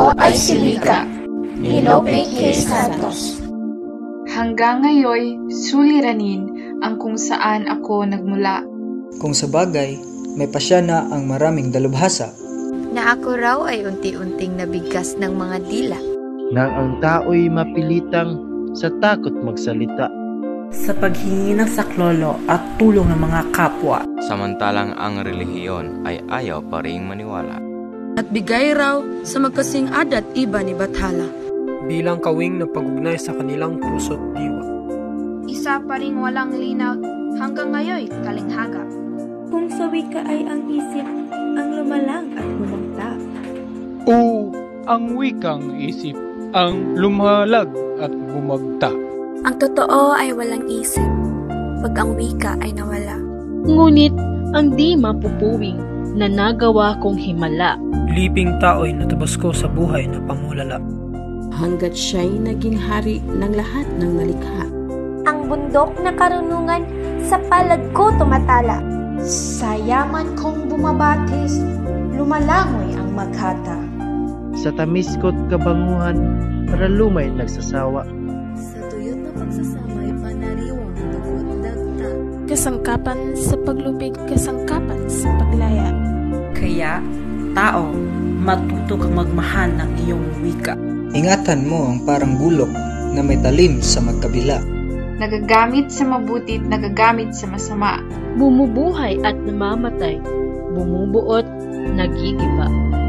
Ako ay si Rica, ni Lope K. Santos. Hanggang ngayon, suliranin ang kung saan ako nagmula. Kung sa bagay, may pasya na ang maraming dalubhasa. Na ako raw ay unti-unting nabigkas ng mga dila. Nang ang tao'y mapilitang sa takot magsalita. Sa paghingi ng saklolo at tulong ng mga kapwa. Samantalang ang relihiyon ay ayaw pa ring maniwala. At bigay raw sa magkasing adat iba ni Bathala. Bilang kawing na pag-ugnay sa kanilang krusot diwa. Isa pa ring walang linaw hanggang ngayon kalinghaga. Kung sa wika ay ang isip, ang lumalang at bumagta. O ang wikang isip, ang lumalag at bumagta. Ang totoo ay walang isip, pag ang wika ay nawala. Ngunit ang di mapupuwing na nagawa kong himala. Liping tao'y natabas ko sa buhay na pangulala. Hanggat siya'y naging hari ng lahat ng nalikha. Ang bundok na karunungan sa palad ko tumatala. Sa yaman kong bumabatis, lumalangoy ang maghata. Sa tamis ko't kabanguhan, maralumay nagsasawa. Sa tuyot na pagsasamay, panariwang dugot dagta. Kasangkapan sa paglupig, kasangkapan sa paglaya. Kaya, tao, matuto kang magmahal ng iyong wika. Ingatan mo ang parang gulok na may talim sa magkabila. Nagagamit sa mabuti at nagagamit sa masama. Bumubuhay at namamatay. Bumubuot, nagigiba.